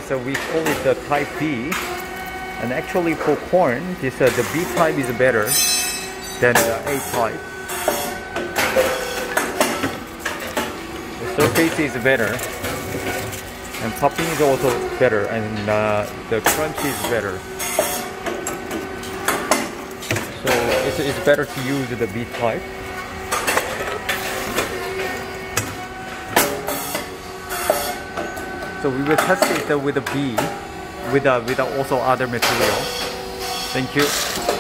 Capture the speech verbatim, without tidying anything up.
so we call it the type B. And actually for corn, this uh, the B type is better than the A type. The surface is better, and popping is also better, and uh, the crunch is better. So it's, it's better to use the B type. So we will test it with a B, with, uh, with also other material. Thank you.